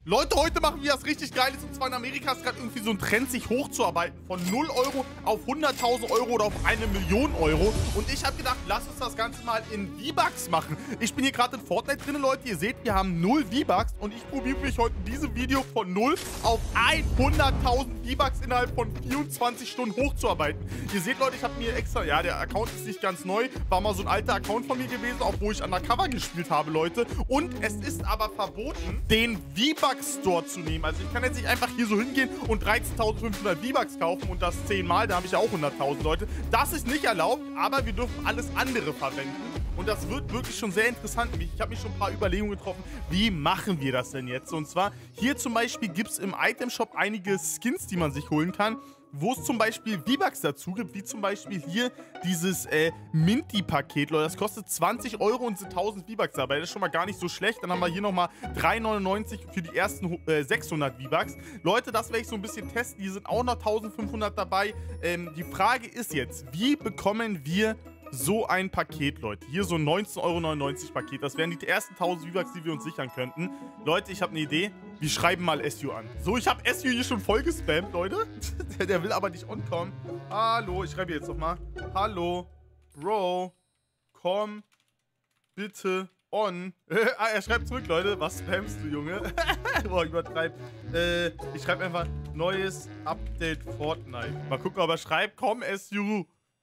Leute, heute machen wir was richtig Geiles. Und zwar in Amerika ist gerade irgendwie so ein Trend, sich hochzuarbeiten. Von 0 Euro auf 100.000 Euro oder auf 1 Million Euro. Und ich habe gedacht, lass uns das Ganze mal in V-Bucks machen. Ich bin hier gerade in Fortnite drin, Leute. Ihr seht, wir haben 0 V-Bucks. Und ich probiere mich heute in diesem Video von 0 auf 100.000 V-Bucks innerhalb von 24 Stunden hochzuarbeiten. Ihr seht, Leute, ich habe mir extra... Ja, der Account ist nicht ganz neu. War mal so ein alter Account von mir gewesen, auch wo ich Undercover gespielt habe, Leute. Und es ist aber verboten, den V-Bucks Store zu nehmen. Also ich kann jetzt nicht einfach hier so hingehen und 13.500 V-Bucks kaufen und das 10 Mal, da habe ich ja auch 100.000 Leute. Das ist nicht erlaubt, aber wir dürfen alles andere verwenden. Und das wird wirklich schon sehr interessant. Ich habe mir schon ein paar Überlegungen getroffen, wie machen wir das denn jetzt? Und zwar, hier zum Beispiel gibt es im Item-Shop einige Skins, die man sich holen kann, wo es zum Beispiel V-Bucks dazu gibt, wie zum Beispiel hier dieses Minty-Paket, Leute. Das kostet 20 Euro und sind 1000 V-Bucks dabei. Das ist schon mal gar nicht so schlecht. Dann haben wir hier nochmal 3,99 für die ersten 600 V-Bucks. Leute, das werde ich so ein bisschen testen. Hier sind auch noch 1500 dabei. Die Frage ist jetzt, wie bekommen wir so ein Paket, Leute? Hier so ein 19,99 Euro Paket. Das wären die ersten 1000 V-Bucks, die wir uns sichern könnten. Leute, ich habe eine Idee. Wir schreiben mal SU an. So, ich habe SU hier schon voll gespammt, Leute. Der will aber nicht on-kommen. Hallo, ich schreibe jetzt nochmal. Hallo, Bro, komm bitte on. Er schreibt zurück, Leute. Was spammst du, Junge? Boah, übertreibt. Ich schreibe einfach neues Update Fortnite. Mal gucken, ob er schreibt. Komm, SU.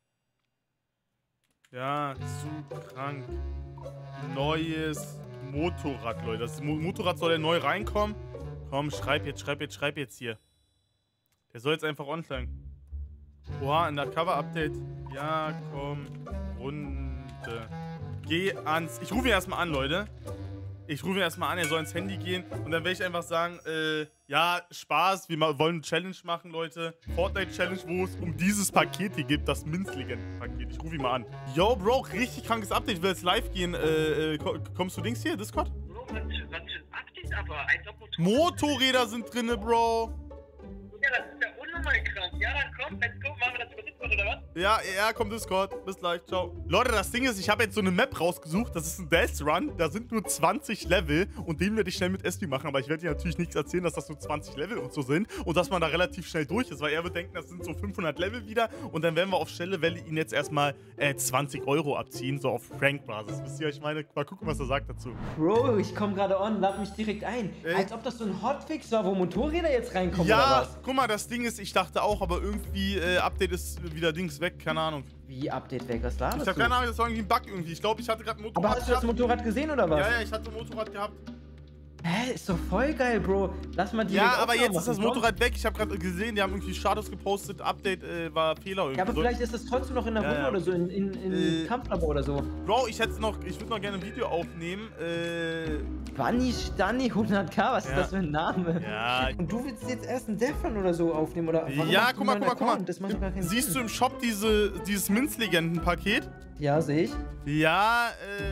Ja, zu krank. Neues Motorrad, Leute. Das Motorrad soll ja neu reinkommen. Komm, schreib jetzt hier. Der soll jetzt einfach on sein. Oha, Undercover-Update. Ja, komm, Runde. Geh ans... Ich rufe ihn erstmal an, Leute. Ich rufe ihn erstmal an, er soll ins Handy gehen. Und dann werde ich einfach sagen, ja, Spaß, wir wollen eine Challenge machen, Leute. Fortnite-Challenge, wo es um dieses Paket hier geht, das Minzlegenden-Paket. Ich rufe ihn mal an. Yo, Bro, richtig krankes Update. Ich will jetzt live gehen. Kommst du Dings hier, Discord? Bro, was für ein Update aber? Als ob Motorräder sind drinne, Bro. Ja, das ist ja unnormal krass. Ja, dann komm, let's go. Machen wir das über Discord oder was? Ja, komm Discord. Bis gleich, ciao. Leute, das Ding ist, ich habe jetzt so eine Map rausgesucht. Das ist ein Death Run. Da sind nur 20 Level. Und den werde ich schnell mit SB machen. Aber ich werde dir natürlich nichts erzählen, dass das nur 20 Level und so sind. Und dass man da relativ schnell durch ist. Weil er wird denken, das sind so 500 Level wieder. Und dann werden wir auf schnelle Welle ihn jetzt erstmal 20 Euro abziehen. So auf Frank-Basis. Wisst ihr, ich meine, mal gucken, was er sagt dazu. Bro, ich komme gerade on, lad mich direkt ein. Als ob das so ein Hotfix war, wo Motorräder jetzt reinkommen oder Ja, was? guck mal, das Ding ist, ich dachte auch, aber irgendwie, Update ist wieder Dings weg. Keine Ahnung. Wie Update weg? Was laberst Ich du? habe keine Ahnung, das war irgendwie ein Bug irgendwie. Ich glaube, ich hatte gerade ein Motorrad. Aber hast du das Motorrad gesehen oder was? Ja, ich hatte ein Motorrad gehabt. Hä, ist doch voll geil, Bro. Lass mal die. Ja, aber jetzt ist das Motorrad weg. Ich habe gerade gesehen, die haben irgendwie Status gepostet. Update war Fehler irgendwie. Ja, aber vielleicht ist das trotzdem noch in der Runde oder so, in Kampflabor oder so. Bro, ich würde noch gerne ein Video aufnehmen. Bunny Stanny 100k, was ist das für ein Name? Ja. Und du willst jetzt erst einen Defran oder so aufnehmen, oder? Ja, guck mal. Das macht doch gar keinen Siehst Sinn. du im Shop dieses Minzlegenden-Paket? Ja, sehe ich. Ja,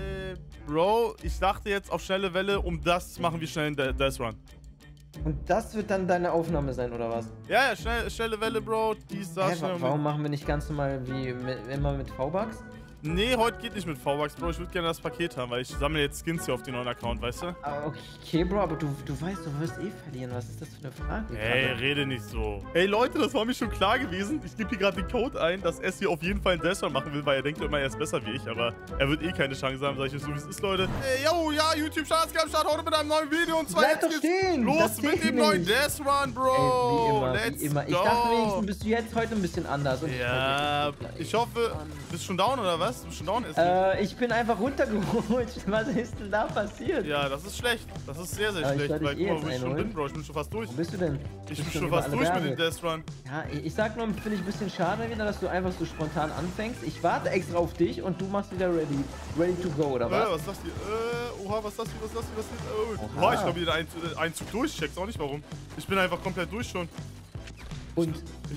Bro, ich dachte jetzt auf schnelle Welle, das machen wir schnell in Death Run. Und das wird dann deine Aufnahme sein, oder was? Ja, schnelle Welle, Bro. Warum machen wir nicht ganz normal wie immer mit V-Bucks? Nee, heute geht nicht mit V-Bucks, Bro. Ich würde gerne das Paket haben, weil ich sammle jetzt Skins hier auf den neuen Account, weißt du? Okay, Bro, aber du weißt, du wirst eh verlieren. Was ist das für eine Frage? Ey, rede nicht so. Ey, Leute, das war mir schon klar gewesen. Ich gebe hier gerade den Code ein, dass S hier auf jeden Fall einen Death Run machen will, weil er denkt immer, er ist besser wie ich. Aber er wird eh keine Chance haben, sag ich euch so, wie es ist, Leute. Ey, yo, ja, YouTube-Start heute mit einem neuen Video. Und zwar Bleib doch stehen! Los mit dem neuen Death Run, Bro. Ey, wie immer. Ich dachte wenigstens, bist du jetzt heute ein bisschen anders. Und ja, ich hoffe, bist du schon down oder was? Du bist schon down, S? Ich bin einfach runtergerutscht. Was ist denn da passiert? Ja, das ist schlecht. Das ist sehr, sehr schlecht. Weil guck mal, wo ich schon bin, Bro. Ich bin schon fast durch. Wo bist du denn? Ich bin schon fast durch mit dem Death Run. Ja, ich sag nur, finde ich ein bisschen schade wieder, dass du einfach so spontan anfängst. Ich warte extra auf dich und du machst wieder ready to go, oder was? Was ist das hier? Oha, was ist das hier? Oha, ich glaube wieder einen Zug durch. Ich check's auch nicht, warum. Ich bin einfach komplett durch schon. Und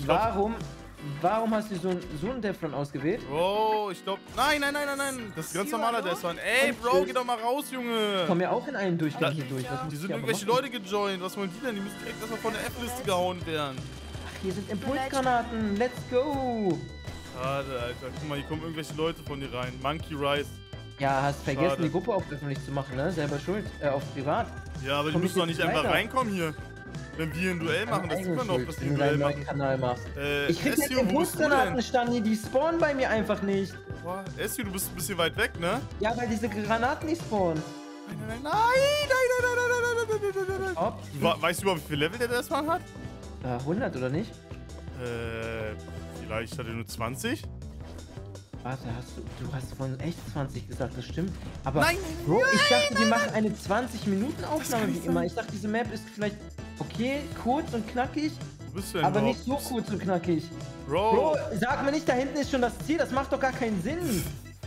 warum hast du so einen Death Run ausgewählt? Bro, ich glaube... Nein. Das ist ein ganz normaler Death Run. Ey, Bro, geh doch mal raus, Junge. Ich komm ja auch in einen Durchgang hier durch. Die sind irgendwelche Leute gejoint. Was wollen die denn? Die müssen direkt erstmal von der F-Liste gehauen werden. Ach, hier sind Impulsgranaten. Let's go. Schade, Alter. Guck mal, hier kommen irgendwelche Leute von dir rein. Monkey Rice. Ja, hast vergessen, Schade. die Gruppe auf öffentlich zu machen, ne? Selber schuld. Auf privat. Ja, aber die Komm müssen ich doch nicht jetzt einfach weiter? reinkommen hier. Wenn wir ein Duell machen, das sieht man doch, dass die wenn ein du deinen Duell neuen machen. Kanal machst. Ich krieg jetzt Essio, wo bist du Impulsgranaten, denn? Stani, die spawnen bei mir einfach nicht. Boah, Essio, du bist ein bisschen weit weg, ne? Ja, weil diese Granaten nicht spawnen. Nein, nein, nein, nein. Ob? Weißt du überhaupt, wie viel Level der erstmal hat? 100 oder nicht? Vielleicht hat er nur 20. Warte, du hast von echt 20 gesagt, das stimmt. Aber Nein, Bro, ich dachte, die machen eine 20-Minuten-Aufnahme kann wie nicht immer. sein. Ich dachte, diese Map ist vielleicht okay, kurz und knackig, Wo bist du denn aber nicht so überhaupt? kurz und knackig. Bro. Bro, sag mir nicht, da hinten ist schon das Ziel, das macht doch gar keinen Sinn.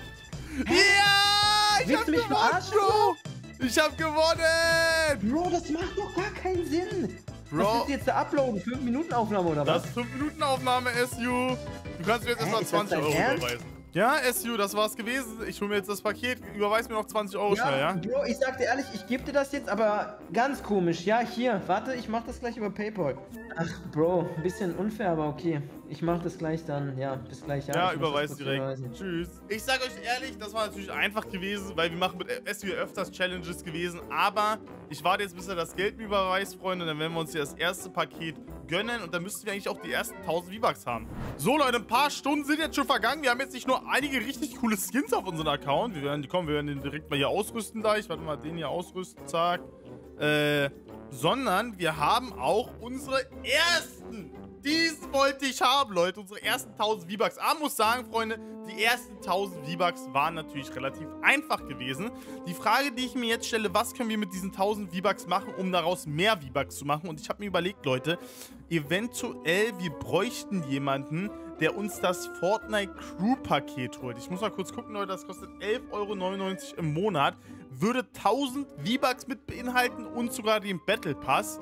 Ja! Ich Willst hab du mich gewonnen, verarschen, Bro! Ich hab gewonnen! Bro, das macht doch gar keinen Sinn. Bro. Was willst du jetzt da uploaden? 5-Minuten-Aufnahme oder was? Das ist 5-Minuten-Aufnahme, SU. Du kannst mir jetzt erstmal ist das 20 dein Euro Ernst? überweisen. Ja, SU, das war's gewesen. Ich hole mir jetzt das Paket. Überweis mir noch 20 Euro schnell, ja? Bro, ich sag dir ehrlich, ich gebe dir das jetzt, aber ganz komisch. Ja, hier, warte, ich mach das gleich über PayPal. Ach, Bro, ein bisschen unfair, aber okay. Ich mach das gleich dann, ja, bis gleich. Ja, ich muss überweis das kurz direkt. überweisen. Tschüss. Ich sag euch ehrlich, das war natürlich einfach gewesen, weil wir machen mit SU öfters Challenges gewesen. Aber ich warte jetzt, bis er das Geld mir überweist, Freunde. Dann werden wir uns hier das erste Paket gönnen. Und dann müssten wir eigentlich auch die ersten 1000 V-Bucks haben. So, Leute, ein paar Stunden sind jetzt schon vergangen. Wir haben jetzt nicht nur einige richtig coole Skins auf unserem Account. Wir werden den direkt mal hier ausrüsten gleich. Warte mal, den hier ausrüsten, zack. Sondern wir haben auch unsere ersten. Diesen wollte ich haben, Leute. Unsere ersten 1000 V-Bucks. Aber muss sagen, Freunde, die ersten 1000 V-Bucks waren natürlich relativ einfach gewesen. Die Frage, die ich mir jetzt stelle, was können wir mit diesen 1000 V-Bucks machen, um daraus mehr V-Bucks zu machen? Und ich habe mir überlegt, Leute, eventuell, wir bräuchten jemanden, der uns das Fortnite Crew Paket holt. Ich muss mal kurz gucken, Leute, das kostet 11,99 € im Monat. Würde 1000 V-Bucks mit beinhalten und sogar den Battle Pass.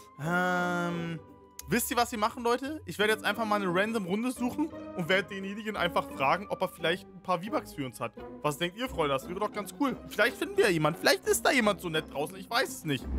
Wisst ihr, was wir machen, Leute? Ich werde jetzt einfach mal eine random Runde suchen und werde denjenigen einfach fragen, ob er vielleicht ein paar V-Bucks für uns hat. Was denkt ihr, Freunde? Das wäre doch ganz cool. Vielleicht finden wir ja jemanden. Vielleicht ist da jemand so nett draußen. Ich weiß es nicht.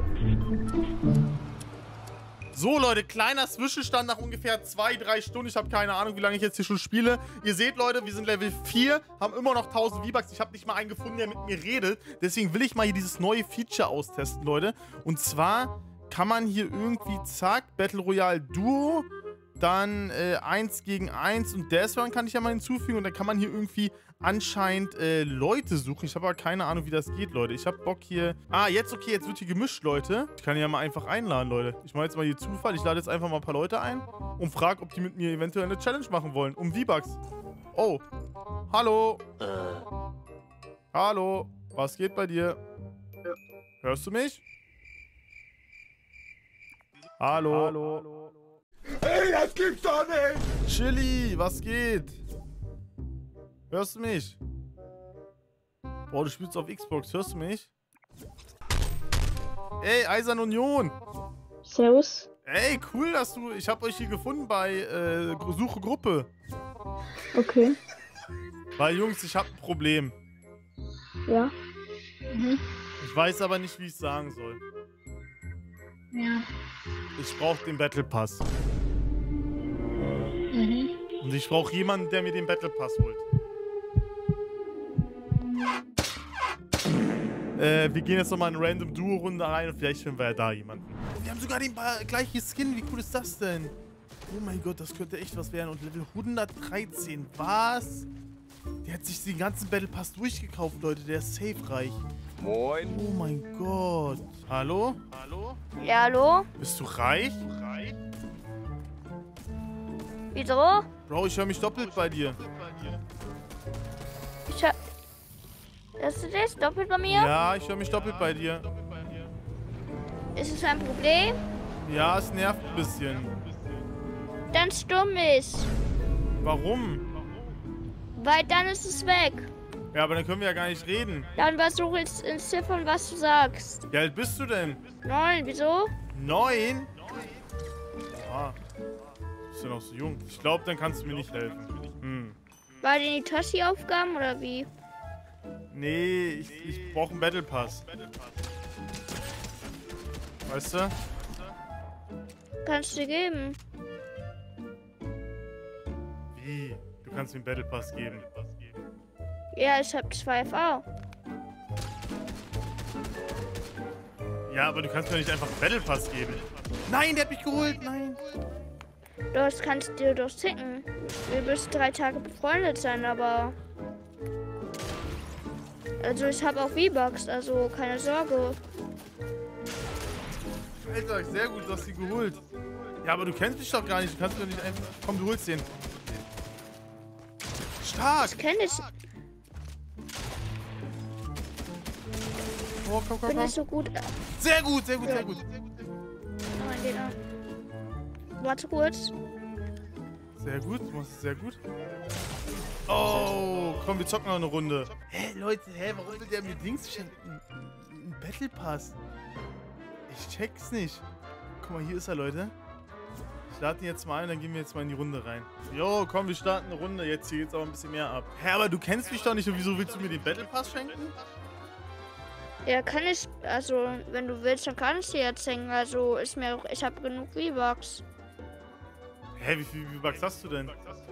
So, Leute, kleiner Zwischenstand nach ungefähr 2-3 Stunden. Ich habe keine Ahnung, wie lange ich jetzt hier schon spiele. Ihr seht, Leute, wir sind Level 4, haben immer noch 1000 V-Bucks. Ich habe nicht mal einen gefunden, der mit mir redet. Deswegen will ich mal hier dieses neue Feature austesten, Leute. Und zwar kann man hier irgendwie, zack, Battle Royale Duo, dann 1 gegen 1 und Death Run kann ich ja mal hinzufügen. Und dann kann man hier irgendwie anscheinend Leute suchen. Ich habe aber keine Ahnung, wie das geht, Leute. Ich habe Bock hier... Ah, jetzt okay, jetzt wird hier gemischt, Leute. Ich kann ja mal einfach einladen, Leute. Ich mache jetzt mal hier Zufall. Ich lade jetzt einfach mal ein paar Leute ein und frage, ob die mit mir eventuell eine Challenge machen wollen. Um V-Bucks. Oh. Hallo. Hallo. Was geht bei dir? Ja. Hörst du mich? Hallo. Hallo. Hey, das gibt's doch nicht! Chili, was geht? Hörst du mich? Boah, du spielst auf Xbox, hörst du mich? Ey, Eisern Union! Servus. Ey, cool, dass du... Ich hab euch hier gefunden bei Suche Gruppe. Okay. Weil, Jungs, ich hab ein Problem. Ja. Ich weiß aber nicht, wie ich sagen soll. Ja. Ich brauche den Battle Pass. Und ich brauche jemanden, der mir den Battle Pass holt. Wir gehen jetzt nochmal in eine random Duo-Runde rein und vielleicht finden wir ja da jemanden. Wir haben sogar den gleichen Skin. Wie cool ist das denn? Oh mein Gott, das könnte echt was werden. Und Level 113. Was? Der hat sich den ganzen Battle Pass durchgekauft, Leute. Der ist safe reich. Moin. Oh mein Gott. Hallo? Hallo? Ja, hallo? Bist du reich? Wieso? Bro, ich höre mich doppelt bei dir. Hörst du das doppelt bei mir? Ja, ich höre mich doppelt bei dir. Ist es ein Problem? Ja, es nervt ein bisschen. Dann stumm ist. Warum? Weil dann ist es weg. Ja, aber dann können wir ja gar nicht reden. Dann versuche ich ins Ziffern, was du sagst. Wie alt bist du denn? 9, wieso? 9? Ah, bist du noch so jung? Ich glaube, dann kannst du mir nicht helfen. War denn die Toshi-Aufgaben oder wie? Nee, ich brauche einen Battle Pass. Weißt du? Kannst du geben. Wie? Du kannst mir einen Battle Pass geben. Ja, ich habe 2 FA. Ja, aber du kannst mir nicht einfach einen Battle Pass geben. Nein, der hat mich geholt. Nein. Das kannst du dir durchzicken. Wir müssen 3 Tage befreundet sein, aber... Also ich habe auch V-Bucks, also keine Sorge. Alter, sehr gut, du hast sie geholt. Ja, aber du kennst mich doch gar nicht. Du kannst doch nicht einfach... Komm, du holst den. Stark. Ich kenne dich. Oh, komm, Ich komm, bin komm. nicht so gut. Sehr gut, sehr gut, sehr gut. Oh, mein Gegner. Warte kurz. Sehr gut, du machst es sehr gut. Oh, komm, wir zocken noch eine Runde. Hä, Leute, warum will der mir Dings schenken? Ein Battle Pass. Ich check's nicht. Guck mal, hier ist er, Leute. Ich lade ihn jetzt mal ein, dann gehen wir jetzt mal in die Runde rein. Jo, komm, wir starten eine Runde. Jetzt hier geht's auch ein bisschen mehr ab. Hä, aber du kennst mich doch nicht und wieso willst du mir den Battle Pass schenken? Ja, kann ich. Also, wenn du willst, dann kann ich dir jetzt hängen. Also, ist mir auch. Ich habe genug V-Bucks. Hä, wie viel V-Bucks hast du denn?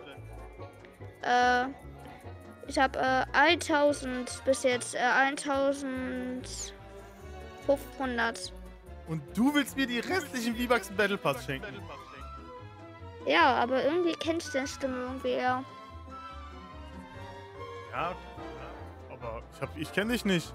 Ich habe 1000 bis jetzt. 1500. Und du willst mir die restlichen V-Bucks im Battle Pass schenken? Ja, aber irgendwie kennst du deine Stimme irgendwie eher. Ja, aber ich kenne dich nicht.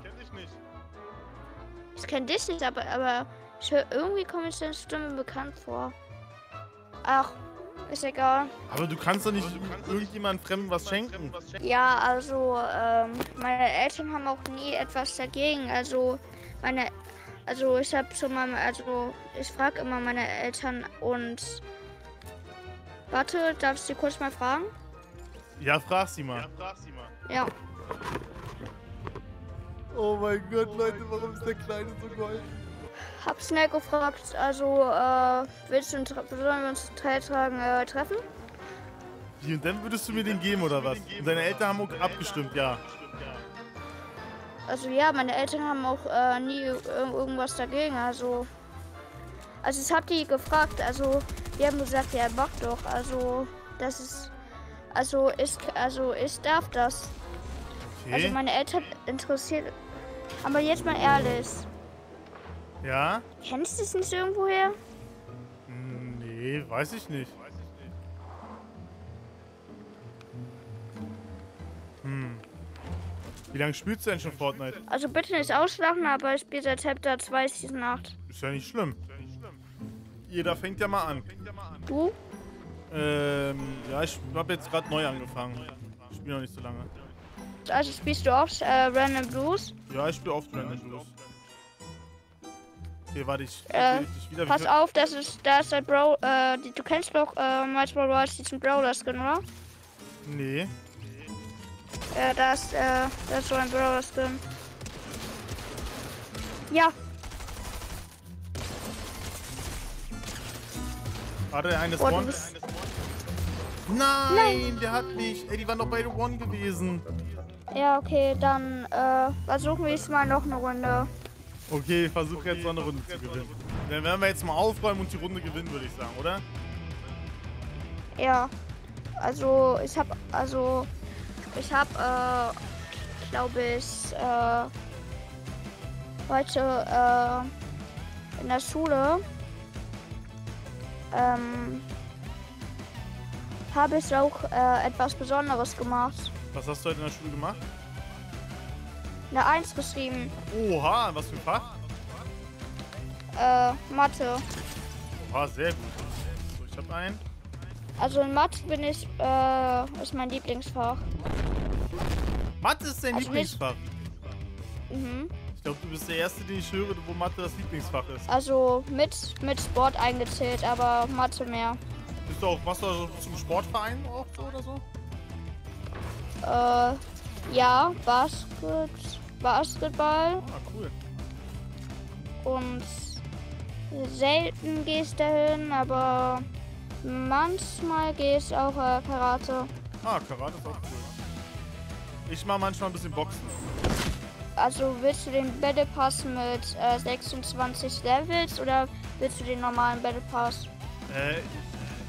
Ich kenne dich nicht, aber ich höre irgendwie kommt mir deine Stimme bekannt vor. Ach, ist egal. Aber du kannst doch nicht irgendjemandem Fremden was schenken. Ja, also meine Eltern haben auch nie etwas dagegen. Also ich habe schon mal, ich frage immer meine Eltern und warte, darf ich sie kurz mal fragen? Ja, frag sie mal. Ja. Oh mein Gott, Leute, warum ist der Kleine so gold? Hab schnell gefragt, also sollen wir uns in 3 Tagen treffen? Wie, und dann würdest du mir den geben, oder was? Und deine Eltern haben auch abgestimmt, ja. Also ja, meine Eltern haben auch nie irgendwas dagegen, also ich habe die gefragt, also die haben gesagt, ja, mach doch, also das ist, ich darf das. Okay. Also meine Eltern interessiert, aber jetzt mal ehrlich, Ja? kennst du es nicht irgendwoher? Nee, weiß ich nicht. Wie lange spielst du denn schon Fortnite? Also bitte nicht ausschlafen, aber ich spiele seit Chapter 2 Season 8. Ist ja nicht schlimm. Jeder fängt ja mal an. Du? Ja, ich habe jetzt gerade neu angefangen. Ich spiele noch nicht so lange. Also spielst du auch Random Blues? Ja, ich spiele oft Random Blues. Okay, warte, ich wieder. Pass auf, da ist der Bro, du kennst doch Miles Morales, diesen Brawler-Skin, oder? Nee. Da ist so ein Brawler-Skin. Ja, Warte, der eine ist boah, du One. bist... Nein, der hat nicht. Ey, die waren doch beide One gewesen. Ja, okay, dann versuchen wir jetzt mal noch eine Runde. Okay, ich versuche jetzt noch eine Runde zu gewinnen. Dann werden wir jetzt mal aufräumen und die Runde gewinnen, würde ich sagen, oder? Ja, also ich habe, glaube ich, heute in der Schule habe ich auch etwas Besonderes gemacht. Was hast du heute in der Schule gemacht? Eine 1 geschrieben, Oha, was für ein Fach? Mathe. Oha, sehr gut. So, ich habe einen. Also in Mathe bin ich, ist mein Lieblingsfach. Mathe ist dein Also nicht- Lieblingsfach. Mhm. Ich glaube, du bist der Erste, den ich höre, wo Mathe das Lieblingsfach ist. Also mit Sport eingezählt, aber Mathe mehr. Bist du auch, machst du also zum Sportverein auch so oder so? Ja, Basketball Ah, cool. und selten gehe ich dahin, aber manchmal gehe ich auch Karate. Ah, Karate ist auch cool. Ich mache manchmal ein bisschen Boxen. Also willst du den Battle Pass mit 26 Levels oder willst du den normalen Battle Pass?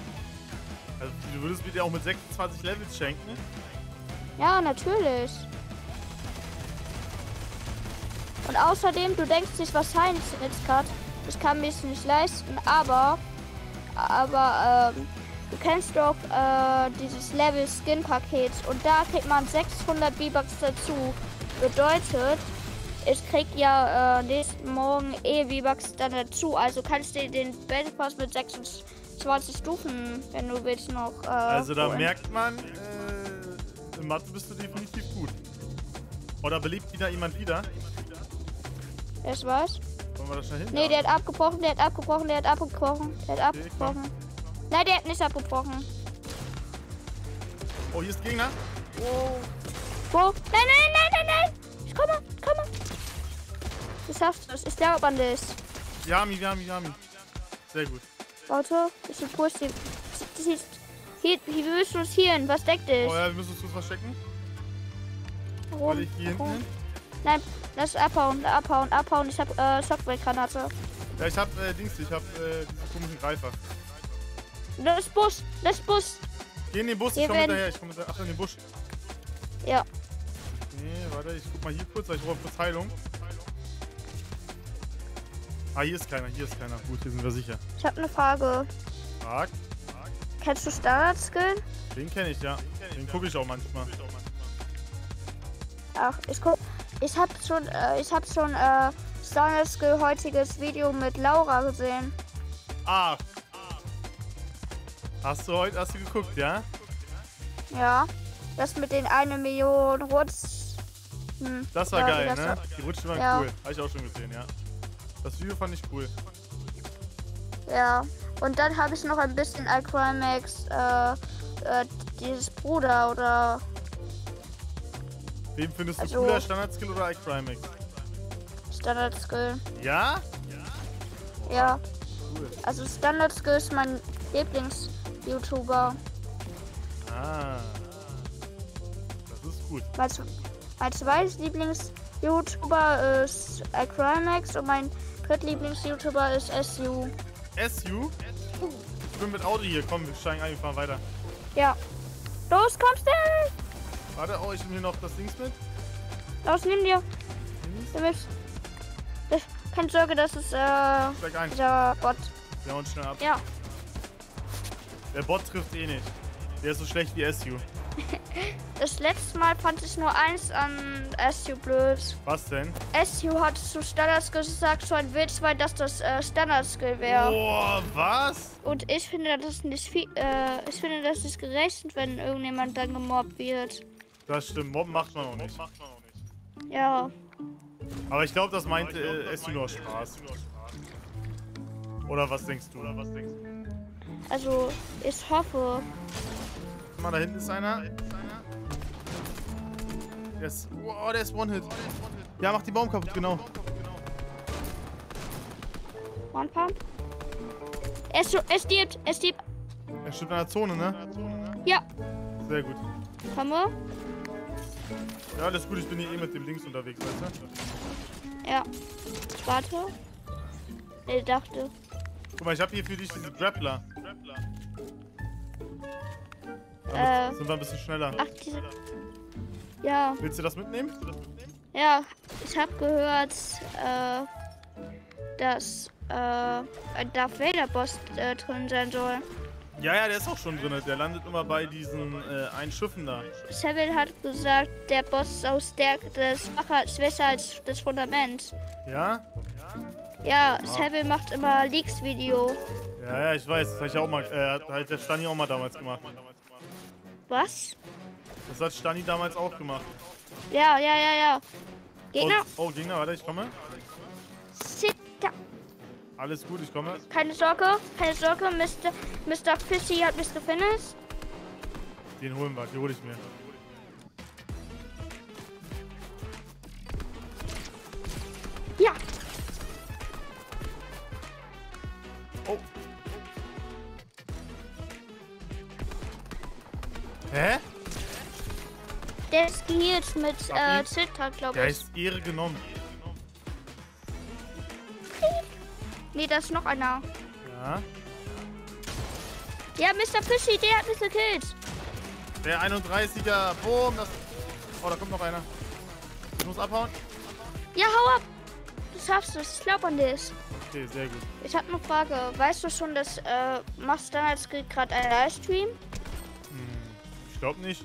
Also du würdest mir den auch mit 26 Levels schenken? Ja, natürlich. Und außerdem, du denkst nicht, was Heinz jetzt hat. Ich kann mir es nicht leisten, aber du kennst doch dieses Level Skin Paket und da kriegt man 600 V-Bucks dazu. Bedeutet, ich krieg ja nächsten Morgen V-Bucks dann dazu. Also kannst du den Battle Pass mit 26 Stufen, wenn du willst, noch Also da holen. merkt man, in Mathe bist du definitiv gut. Oder belebt wieder jemand wieder? Das war's? Wollen wir das schnell hin? Nee, der hat abgebrochen, der hat abgebrochen, der hat abgebrochen, der hat Okay, abgebrochen. Nein, der hat nicht abgebrochen. Oh, hier ist Gegner. Wo? Nein, nein, nein, nein, nein! Ich komme. Du schaffst es, ich glaube an dich. Yami. Sehr gut. Warte, ich bin positiv. Hier, wie willst du uns hier hin? Was deckt dich? Oh ja, wir müssen uns kurz verstecken. Warum? Weil ich hier hinten Warum? hin. Nein, lass abhauen. Ich hab Shockwave-Granate. Ja, ich hab ich hab diese komischen Greifer. Das Bus. Geh in den Bus, ich Wir komm werden- hinterher. Ich komm hinterher. Ach, in den Busch. Ja. Nee, warte, ich guck mal hier kurz, weil ich brauche kurz Heilung. Ah, hier ist keiner. Gut, hier sind wir sicher. Ich habe eine Frage. Frag. Kennst du Standard-Skill? Den kenne ich, ja. Den gucke ich auch manchmal. Ach, ich hab schon Standard-Skill heutiges Video mit Laura gesehen. Ah. Hast du geguckt, ja? Ja. Das mit den 1 Million Rutsch. Das war Ja, geil, das ne? war- Die Rutschen waren ja. cool. Habe ich auch schon gesehen, ja. Das Video fand ich cool. Ja. Und dann habe ich noch ein bisschen Alcrimax, dieses Bruder oder. Wem findest du Also- cooler, Standard-Skill oder iCrimex? Standard Skill. Ja? Ja. Cool. Also Standard Skill ist mein Lieblings-YouTuber. Ah. Das ist gut. Mein zweites Lieblings-YouTuber ist Alcrimax und mein drittlieblings-YouTuber ist SU. SU? Ich bin mit Auto hier. Komm, wir steigen ein, wir fahren weiter. Ja. Los, kommst du? Warte, oh, ich nehme hier noch das Dings mit. Los, nimm dir. Du bist. Keine Sorge, das ist Steig ein. dieser Bot. Wir hauen schnell ab. Ja. Der Bot trifft eh nicht. Der ist so schlecht wie SU. Das letzte Mal fand ich nur eins an SU blöd. Was denn? SU hat zu Standard Skill gesagt, so ein Wildschwein, dass das Standard Skill wäre. Boah, was? Und ich finde das nicht viel, ich finde das nicht gerecht, wenn irgendjemand dann gemobbt wird. Das stimmt, Mobben macht man auch nicht. Ja. Aber ich glaube, das meinte SU nur aus Spaß. Oder was denkst du? Also, ich hoffe. Guck mal, da hinten ist einer. Der ist One-Hit. Ja, mach die Baum kaputt, genau. One Pump. Es stirbt. Er steht in der Zone, ne? Ja. Sehr gut. Komme. Ja, alles gut, ich bin hier eh mit dem Links unterwegs, weißt du? Ja. Warte. Ich dachte. Guck mal, ich habe hier für dich diese Grappler. Sind wir ein bisschen schneller. Ach, diese. Ja. Willst du das mitnehmen? Ja. Ich habe gehört, dass ein Darth Vader Boss drin sein soll. Ja, der ist auch schon drin. Der landet immer bei diesen einen Schiffen da. Seville hat gesagt, der Boss ist aus der schwächer als das Fundament. Ja? Ja, Seville macht immer Leaks-Video. Ja, ich weiß. Das habe ich auch mal, hat der Stani auch mal damals gemacht. Was? Das hat Stani damals auch gemacht. Ja. Gegner? Oh, Gegner, warte, ich komme. Sitter. Alles gut, ich komme. Keine Sorge. Mr. Fishy hat mich gefinisht. Den holen wir, den hole ich mir. Ja. Oh. Hä? Der ist geheilt mit Ach, wie? Zitter, glaube Der ich. ist Ehre genommen. Nee, da ist noch einer. Ja. Ja, Mr. Fishy, der hat mich gekillt. Der 31er. Boom. Das... Oh, da kommt noch einer. Ich muss abhauen. Ja, hau ab. schaffst es. Ich glaube an dich. Okay, sehr gut. Ich habe eine Frage. Weißt du schon, dass machst du dann als gerade einen Livestream? Ich glaube nicht.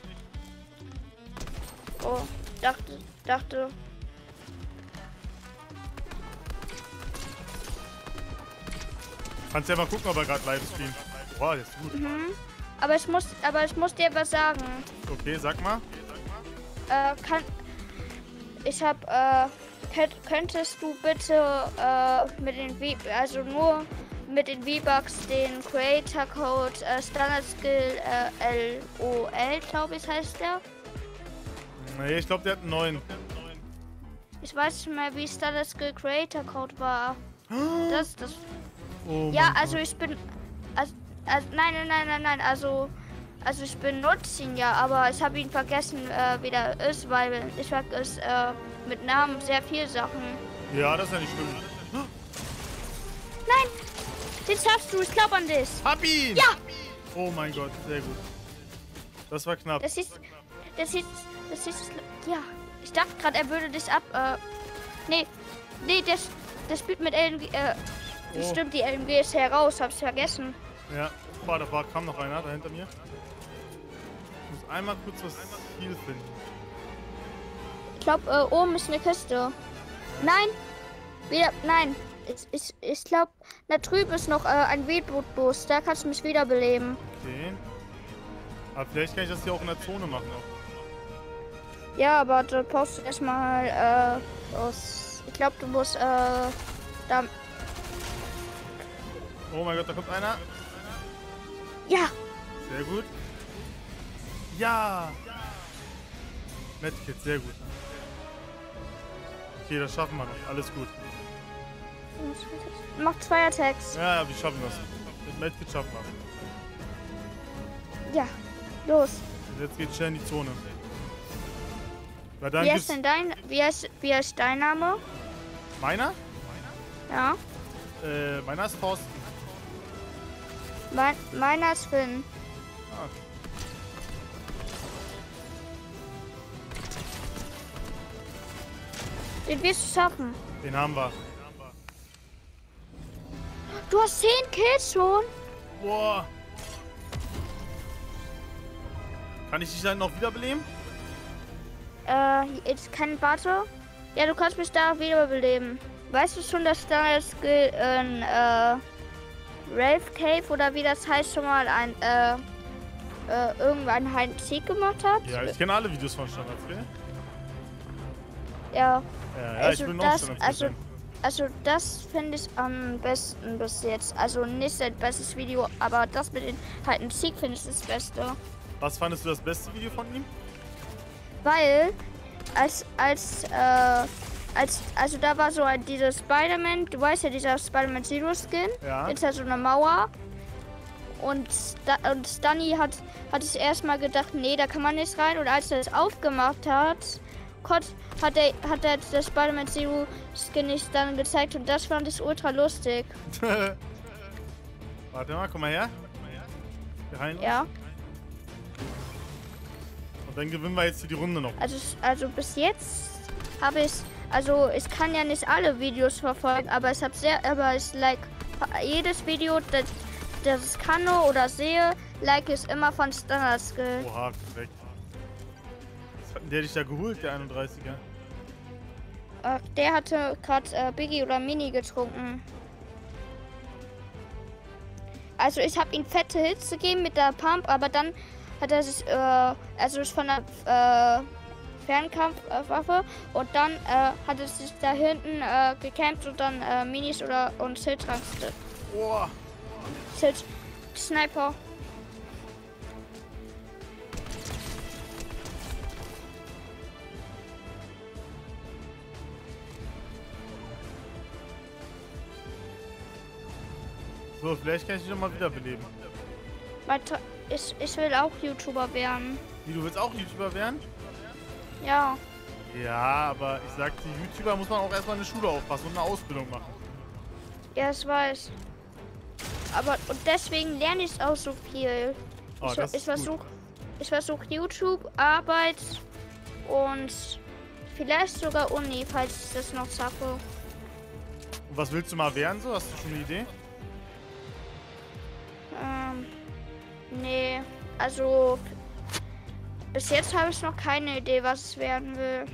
Oh, dachte. Kannst ja mal gucken, ob er gerade live streamt. Boah, das ist gut. Aber ich muss dir was sagen. Okay, sag mal. Könntest du bitte nur mit den V-Bucks den Creator Code Standard Skill LOL, glaube ich, heißt der? Nee, ich glaube, der hat einen neuen. Ich weiß nicht mehr, wie Standard Skill Creator Code war. Das. Oh Ja, mein also Gott. ich bin. Nein. Also ich benutze ihn ja, aber ich habe ihn vergessen, wie der ist, weil ich vergesse mit Namen sehr viele Sachen. Ja, das ist ja nicht schlimm. Nein! Den schaffst du, ich glaube an dich. Hab ihn! Ja! Oh mein Gott, sehr gut. Das war knapp. Das ist. Ja. Ich dachte gerade, er würde dich ab. Nee, der spielt mit LMG. Das stimmt, die LMG ist heraus, hab's vergessen. Ja, da kam noch einer da hinter mir. Ich muss einmal kurz was Ziel finden. Ich glaube, oben ist eine Kiste. Nein! Nein! Ich glaube, da drüben ist noch ein V-Boot-Bus. Da kannst du mich wiederbeleben. Okay. Aber vielleicht kann ich das hier auch in der Zone machen. Auch. Ja, aber du brauchst erstmal aus. Ich glaube, du musst da. Oh mein Gott, da kommt einer. Ja! Sehr gut. Ja! Medkit, sehr gut. Okay, das schaffen wir noch. Alles gut. Mach 2 Attacks. Ja, wir schaffen das. Mit Medkit schaffen wir Ja, los. es. Jetzt geht's schnell in die Zone. Weil dann Wie heißt gibt's denn wie heißt dein Name? meiner? Ja. Meiner ist Thorsten. Meiner ist Finn. Ah. Den wirst du schaffen. Den haben wir. Du hast 10 Kills schon. Boah. Kann ich dich dann noch wiederbeleben? Jetzt kein Warte. Ja, du kannst mich da wiederbeleben. Weißt du schon, dass da das in Ralph Cave oder wie das heißt schon mal ein irgendwann einen Sieg gemacht hat? Ja, ich kenne alle Videos von Standards, gell? Ja. Ja, ich bin auch Standards. Also das finde ich am besten bis jetzt. Also nicht sein bestes Video, aber das mit den halt ein Sieg finde ich das Beste. Was fandest du das beste Video von ihm? Weil also da war so dieser Spider-Man, du weißt ja, dieser Spider-Man Zero Skin, Ja. jetzt hat so eine Mauer und Stunny hat es erstmal gedacht, nee, da kann man nicht rein, und als er es aufgemacht hat, hat er das Spider-Man Zero Skin nicht dann gezeigt, und das fand ich ultra lustig. Warte mal, komm mal her. Hier rein. Ja, Und dann gewinnen wir jetzt hier die Runde noch. also bis jetzt habe also ich kann ja nicht alle Videos verfolgen, aber ich like jedes Video, das ich kann oder sehe, like ich immer von Standard Skill. Oha, perfekt. Was hat denn der dich da geholt, der 31er? Der hatte gerade Biggie oder Mini getrunken. Also ich habe ihm fette Hits gegeben mit der Pump, aber dann hat er sich, also ist von der Fernkampfwaffe, und dann hat er sich da hinten gecampt und dann Minis und Siltrans. Boah. Sniper. So, vielleicht kann ich dich noch mal wiederbeleben. Ich will auch YouTuber werden. Wie, du willst auch YouTuber werden? Ja. Ja, aber ich sag, die YouTuber muss man auch erstmal eine Schule aufpassen und eine Ausbildung machen. Ja, ich weiß. Aber und deswegen lerne ich auch so viel. Oh, Ich versuche YouTube, Arbeit und vielleicht sogar Uni, falls ich das noch schaffe. Und was willst du mal werden so? Hast du schon eine Idee? Nee. Also, bis jetzt habe ich noch keine Idee, was es werden will.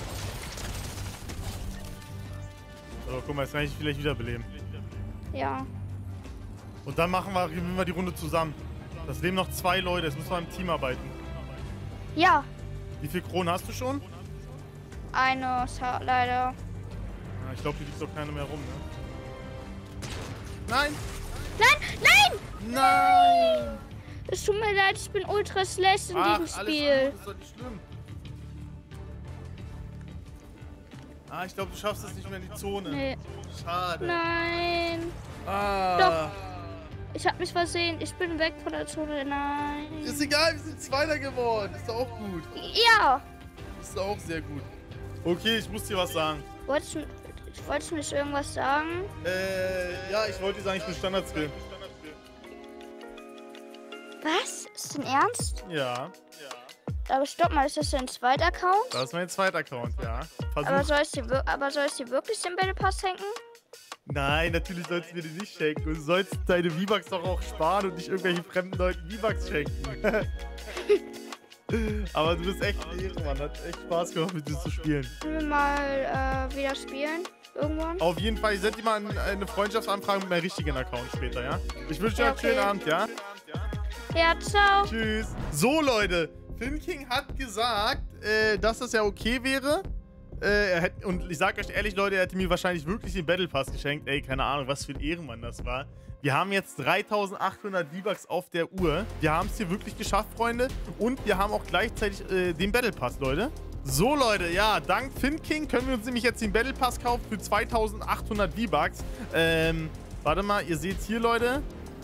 So, guck mal, jetzt kann ich dich vielleicht wiederbeleben. Ja. Und dann gewinnen wir die Runde zusammen. Das leben noch 2 Leute, jetzt müssen wir im Team arbeiten. Ja. Wie viel Kronen hast du schon? Eine, leider. Ja, ich glaube, hier liegt doch keine mehr rum, ne? Nein! Nein! Nein! Nein! Es tut mir leid, ich bin ultra schlecht in diesem Spiel. Alles gut, ist doch nicht schlimm. Ah, ich glaube, du schaffst es nicht mehr in die Zone. Nee. Schade. Nein. Ah. Doch. Ich habe mich versehen. Ich bin weg von der Zone. Nein. Ist egal, wir sind Zweiter geworden. Ist doch auch gut. Ja. Ist doch auch sehr gut. Okay, ich muss dir was sagen. Wolltest du nicht irgendwas sagen? Ja, ich wollte dir sagen, ich bin Standardskill. Was? Ist denn ernst? Ja. Aber stopp mal, ist das dein zweiter Account? Das ist mein zweiter Account, ja. Aber soll ich dir wirklich den Battle Pass schenken? Nein, natürlich sollst du mir den nicht schenken. Du sollst deine V-Bucks doch auch sparen und nicht irgendwelchen fremden Leuten V-Bucks schenken. Aber du bist echt ein Ehrenmann. Hat echt Spaß gemacht, mit dir zu spielen. Können wir mal wieder spielen? Irgendwann? Auf jeden Fall, ich sende dir mal eine Freundschaftsanfrage mit meinem richtigen Account später, ja? Ich wünsche dir einen schönen Abend, ja? Ja, ciao. Tschüss. So, Leute. FinKing hat gesagt, dass das ja okay wäre. Und ich sag euch ehrlich, Leute, er hätte mir wahrscheinlich wirklich den Battle Pass geschenkt. Ey, keine Ahnung, was für ein Ehrenmann das war. Wir haben jetzt 3800 V-Bucks auf der Uhr. Wir haben es hier wirklich geschafft, Freunde. Und wir haben auch gleichzeitig den Battle Pass, Leute. So, Leute, ja, dank FinKing können wir uns nämlich jetzt den Battle Pass kaufen für 2800 V-Bucks. Warte mal, ihr seht hier, Leute.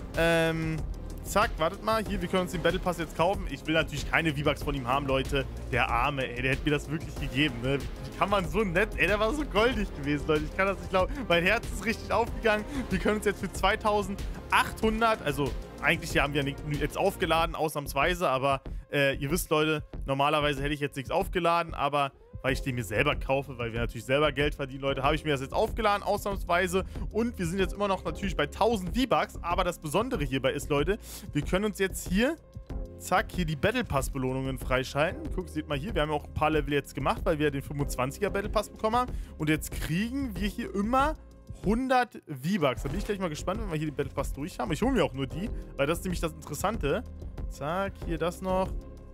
Zack, wartet mal. Hier, wir können uns den Battle Pass jetzt kaufen. Ich will natürlich keine V-Bucks von ihm haben, Leute. Der Arme, ey, der hätte mir das wirklich gegeben, ne? Wie kann man so nett... Ey, der war so goldig gewesen, Leute. Ich kann das nicht glauben. Mein Herz ist richtig aufgegangen. Wir können uns jetzt für 2800... Also, eigentlich haben wir jetzt aufgeladen, ausnahmsweise. Aber ihr wisst, Leute, normalerweise hätte ich jetzt nichts aufgeladen. Aber... weil ich den mir selber kaufe, weil wir natürlich selber Geld verdienen, Leute, habe ich mir das jetzt aufgeladen, ausnahmsweise. Und wir sind jetzt immer noch natürlich bei 1000 V-Bucks. Aber das Besondere hierbei ist, Leute, wir können uns jetzt hier, zack, hier die Battle Pass-Belohnungen freischalten. Guckt, seht mal hier, wir haben ja auch ein paar Level jetzt gemacht, weil wir den 25er Battle Pass bekommen haben. Und jetzt kriegen wir hier immer 100 V-Bucks. Da bin ich gleich mal gespannt, wenn wir hier den Battle Pass durch haben. Ich hole mir auch nur die, weil das ist nämlich das Interessante. Zack, hier das noch.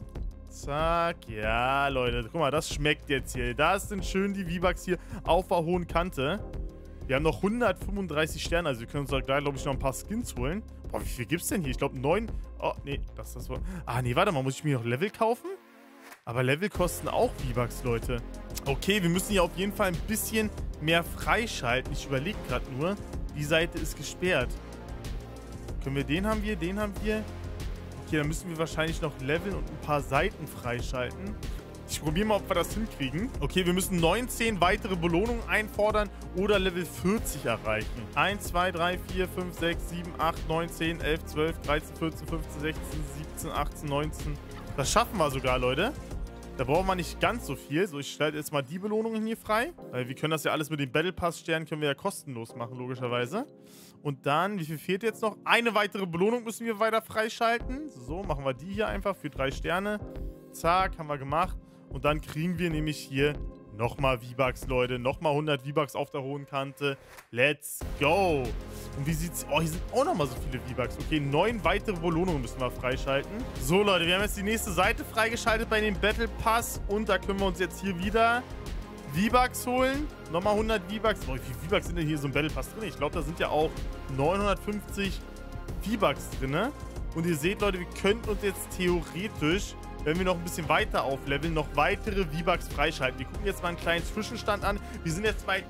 Zack, ja, Leute, guck mal, das schmeckt jetzt hier. Das sind schön die V-Bucks hier auf der hohen Kante. Wir haben noch 135 Sterne, also wir können uns da gleich, glaube ich, noch ein paar Skins holen. Boah, wie viel gibt's denn hier? Ich glaube 9. Oh, nee, das war... Ah, nee, warte mal, muss ich mir noch Level kaufen? Aber Level kosten auch V-Bucks, Leute. Okay, wir müssen hier auf jeden Fall ein bisschen mehr freischalten. Ich überlege gerade nur, die Seite ist gesperrt. Können wir den haben wir, den haben wir... Okay, dann müssen wir wahrscheinlich noch leveln und ein paar Seiten freischalten. Ich probiere mal, ob wir das hinkriegen. Okay, wir müssen 19 weitere Belohnungen einfordern oder Level 40 erreichen. 1, 2, 3, 4, 5, 6, 7, 8, 9, 10, 11, 12, 13, 14, 15, 16, 17, 18, 19. Das schaffen wir sogar, Leute. Da brauchen wir nicht ganz so viel. So, ich schalte jetzt mal die Belohnungen hier frei. Weil wir können das ja alles mit den Battle Pass Sternen können wir ja kostenlos machen, logischerweise. Und dann, wie viel fehlt jetzt noch? Eine weitere Belohnung müssen wir weiter freischalten. So, machen wir die hier einfach für 3 Sterne. Zack, haben wir gemacht. Und dann kriegen wir nämlich hier nochmal V-Bucks, Leute. Nochmal 100 V-Bucks auf der hohen Kante. Let's go. Und wie sieht's... Oh, hier sind auch nochmal so viele V-Bucks. Okay, 9 weitere Belohnungen müssen wir freischalten. So, Leute, wir haben jetzt die nächste Seite freigeschaltet bei dem Battle Pass. Und da können wir uns jetzt hier wieder V-Bucks holen. Nochmal 100 V-Bucks. Oh, wie viele V-Bucks sind denn hier so im Battle Pass drin? Ich glaube, da sind ja auch 950 V-Bucks drin. Und ihr seht, Leute, wir könnten uns jetzt theoretisch, wenn wir noch ein bisschen weiter aufleveln, noch weitere V-Bucks freischalten. Wir gucken jetzt mal einen kleinen Zwischenstand an. Wir sind jetzt bei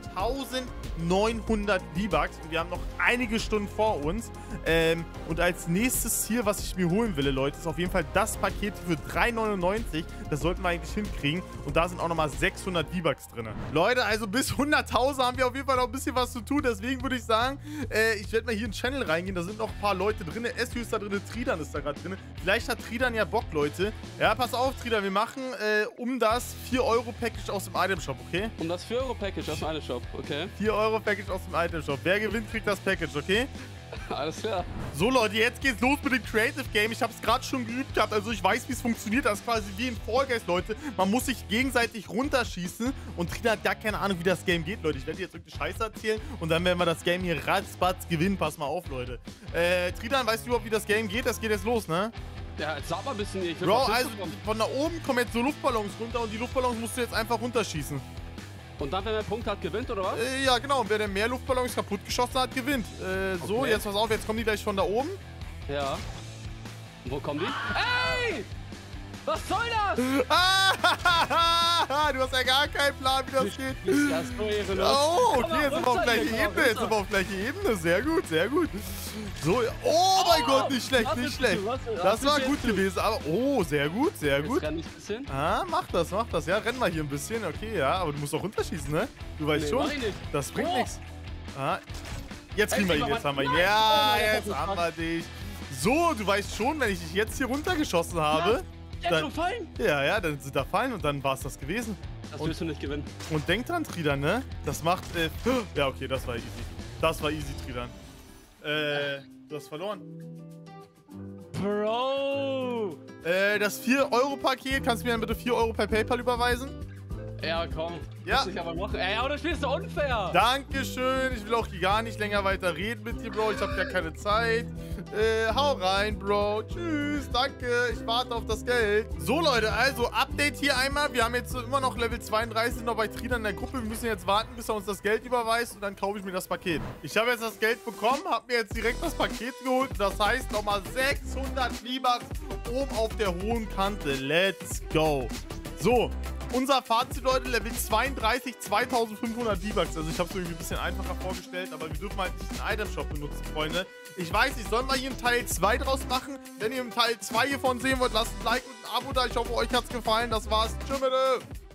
1900 V-Bucks und wir haben noch einige Stunden vor uns. Und als nächstes hier, was ich mir holen will, Leute, ist auf jeden Fall das Paket für 3,99. Das sollten wir eigentlich hinkriegen. Und da sind auch nochmal 600 V-Bucks drin. Leute, also bis 100.000 haben wir auf jeden Fall noch ein bisschen was zu tun. Deswegen würde ich sagen, ich werde mal hier in den Channel reingehen. Da sind noch ein paar Leute drin. Essu ist da drin, Tridan ist da gerade drin. Vielleicht hat Tridan ja Bock, Leute. Ja, Ja, pass auf, Trida, wir machen um das 4-Euro-Package aus dem Item-Shop, okay? Um das 4-Euro-Package aus dem Item-Shop, okay? 4-Euro-Package aus dem Item-Shop. Wer gewinnt, kriegt das Package, okay? Alles klar. So, Leute, jetzt geht's los mit dem Creative Game. Ich habe es gerade schon geübt gehabt, also ich weiß, wie es funktioniert. Das ist quasi wie in Fall Guys, Leute. Man muss sich gegenseitig runterschießen und Trida hat gar keine Ahnung, wie das Game geht, Leute. Ich werde jetzt irgendeine Scheiße erzählen und dann werden wir das Game hier ratzbatz gewinnen. Pass mal auf, Leute. Trida, weißt du überhaupt, wie das Game geht? Das geht jetzt los, ne? Ja, jetzt sag mal ein bisschen. Ich will Bro, was also mitbekommen. von da oben kommen jetzt so Luftballons runter und die Luftballons musst du jetzt einfach runterschießen. Und dann, wenn man einen Punkt hat, gewinnt, oder was? Ja, genau. Und wer denn mehr Luftballons kaputt geschossen hat, gewinnt. So, Okay. jetzt pass auf, jetzt kommen die gleich von da oben. Ja. Und wo kommen die? Ey! Was soll das? Ah, du hast ja gar keinen Plan, wie das geht. Ist das so ehrenlos. Oh, Komm okay, mal jetzt sind wir auf runter gleiche hier, komm Ebene. mal Jetzt sind wir auf gleiche Ebene. Sehr gut, sehr gut. So, oh mein Gott, nicht schlecht, was nicht ist schlecht. du, was- Das war was gut bist du? gewesen, aber oh, sehr gut, sehr Jetzt gut. renn ich ein bisschen. Ah, mach das. Ja, renn mal hier ein bisschen. Okay, ja, aber du musst auch runterschießen, ne? Du weißt Nee, schon. mach ich nicht. Das bringt Oh. nichts. Ah, jetzt kriegen wir ihn, Ey, jetzt haben wir ihn. nein. Ja, Oh, das jetzt ist haben wir dich. So, du weißt schon, wenn ich dich jetzt hier runtergeschossen habe, Jetzt dann, schon fallen? ja, dann sind da Fallen und dann war es das gewesen. Das willst du nicht gewinnen. Und denk dran, Tridan, ne? Das macht, ja, okay, das war easy. Das war easy, Tridan. Du hast verloren. Bro! Das 4-Euro-Paket, kannst du mir dann bitte 4 Euro per PayPal überweisen? Ja, komm. Ja. Muss ich aber noch. Ey, aber das Spiel ist so unfair. Dankeschön. Ich will auch hier gar nicht länger weiter reden mit dir, Bro. Ich habe gar keine Zeit. Hau rein, Bro. Tschüss. Danke. Ich warte auf das Geld. So, Leute. Also, Update hier einmal. Wir haben jetzt immer noch Level 32 noch bei Tridan in der Gruppe. Wir müssen jetzt warten, bis er uns das Geld überweist. Und dann kaufe ich mir das Paket. Ich habe jetzt das Geld bekommen. Habe mir jetzt direkt das Paket geholt. Das heißt nochmal 600 V-Bucks oben auf der hohen Kante. Let's go. So. Unser Fazit, Leute, Level 32, 2500 V-Bucks. Also ich habe es irgendwie ein bisschen einfacher vorgestellt, aber wir dürfen halt nicht den Item-Shop benutzen, Freunde. Ich weiß nicht, sollen wir hier einen Teil 2 draus machen? Wenn ihr einen Teil 2 hiervon sehen wollt, lasst ein Like und ein Abo da. Ich hoffe, euch hat's gefallen. Das war's. Tschüss, bitte.